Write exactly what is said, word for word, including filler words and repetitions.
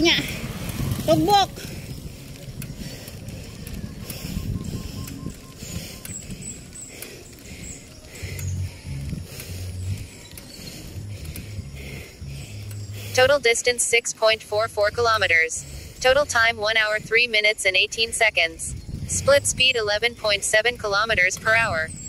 nga. Tugbok. Total distance six point four four kilometers. Total time one hour three minutes and eighteen seconds. Split speed eleven point seven kilometers per hour.